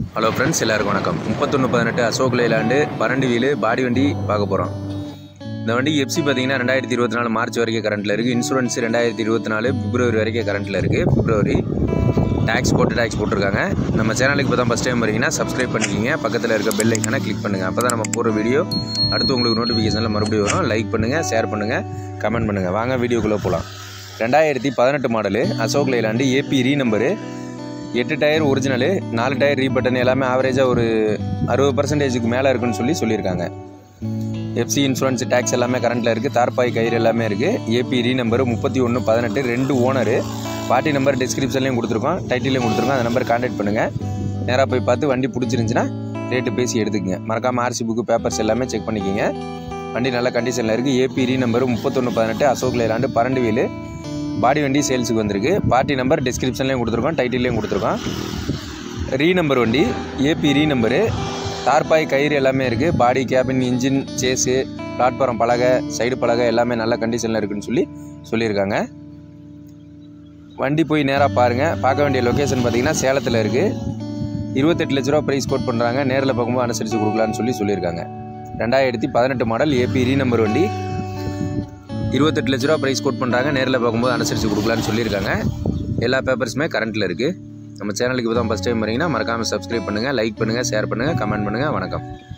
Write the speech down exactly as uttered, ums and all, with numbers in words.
Hello friends, எல்லாருக்கும் வணக்கம். முப்பத்தொன்று பதினெட்டு அசோக் லேலாண்டு பன்னெண்டு வீலு பாடி வண்டி பார்க்க போகிறோம். இந்த வண்டி எஃப்சி பார்த்தீங்கன்னா ரெண்டாயிரத்தி இருபத்தி நாலு மார்ச் வரைக்கும் கரண்ட்டில் இருக்குது. இன்சூரன்ஸ் ரெண்டாயிரத்தி இருபத்தி நாலு பிப்ரவரி வரைக்கும் கரண்ட்டில் இருக்குது. பிப்ரவரி டேக்ஸ் போட்டு டேக்ஸ் போட்டிருக்காங்க. நம்ம சேனலுக்கு இப்போ தான் ஃபஸ்ட் டைம் வரீங்கன்னா சப்ஸ்கிரைப் பண்ணிக்கிங்க. பக்கத்தில் இருக்க பெல் ஐக்கானை கிளிக் பண்ணுங்கள். அப்போ தான் நம்ம போகிற வீடியோ அடுத்து உங்களுக்கு நோட்டிஃபிகேஷனில் மறுபடியும் வரும். லைக் பண்ணுங்கள், ஷேர் பண்ணுங்கள், கமெண்ட் பண்ணுங்கள். வாங்க வீடியோக்குள்ளே போகலாம். ரெண்டாயிரத்தி பதினெட்டு model Ashok Leyland AP re number, எட்டு டயர் ஒரிஜினலு, நாலு டயர் ரீபட்டன், எல்லாமே ஆவரேஜாக ஒரு அறுபது பர்சன்டேஜுக்கு மேலே இருக்குன்னு சொல்லி சொல்லியிருக்காங்க. எஃப்சி இன்சூரன்ஸ் டேக்ஸ் எல்லாமே கரண்ட்டில் இருக்குது. தார்பாய் கயிறு எல்லாமே இருக்குது. ஏபி ரீ நம்பரு முப்பத்தி ஒன்று பதினெட்டு, ரெண்டு ஓனரு. பார்ட்டி நம்பர் டிஸ்கிரிப்ஷன்லேயும் கொடுத்துருக்கோம், டைட்டிலையும் கொடுத்துருக்கோம். அந்த நம்பர் கான்டாக்ட் பண்ணுங்கள். நேராக போய் பார்த்து வண்டி பிடிச்சிருந்துச்சின்னா ரேட்டு பேசி எடுத்துக்கங்க. மறக்காமல் ஆர்சி புக்கு பேப்பர்ஸ் எல்லாமே செக் பண்ணிக்கிங்க. வண்டி நல்ல கண்டிஷனில் இருக்குது. ஏபி ரீ நம்பரு முப்பத்தொன்று பதினெட்டு அசோக் லேலாண்டு பன்னெண்டு வீலு பாடி வண்டி சேல்ஸுக்கு வந்திருக்கு. பார்ட்டி நம்பர் டிஸ்கிரிப்ஷன்லேயும் கொடுத்துருக்கோம், டைட்டிலையும் கொடுத்துருக்கோம். ரீ நம்பர் வண்டி, ஏபி ரீ நம்பரு, தார்பாய் கயிறு எல்லாமே இருக்குது. Body, cabin, engine, chassis, platform பலகை, சைடு பலகை எல்லாமே நல்ல கண்டிஷனில் இருக்குதுன்னு சொல்லி சொல்லியிருக்காங்க. வண்டி போய் நேராக பாருங்கள். பார்க்க வேண்டிய லொக்கேஷன் பார்த்திங்கன்னா சேலத்தில் இருக்குது. இருபத்தெட்டு லட்ச ரூபா ப்ரைஸ் கோட் பண்ணுறாங்க. நேரில் பார்க்கும்போது அனுசரித்து கொடுக்கலான்னு சொல்லி சொல்லியிருக்காங்க. ரெண்டாயிரத்தி பதினெட்டு மாடல் ஏபி ரீ நம்பர் வண்டி, இருபத்தெட்டு லட்ச ரூபா ப்ரைஸ் கோட் பண்ணுறாங்க. நேரில் பார்க்கும்போது அனுசரித்து கொடுக்கலான்னு சொல்லியிருக்காங்க. எல்லா பேப்பர்ஸுமே கரண்ட்டில் இருக்குது. நம்ம சேனலுக்கு இப்போ தான் ஃபஸ்ட் டைம் வரீங்கன்னா மறக்காமல் சப்ஸ்கிரைப் பண்ணுங்கள், லைக் பண்ணுங்கள், ஷேர் பண்ணுங்கள், கமெண்ட் பண்ணுங்கள். வணக்கம்.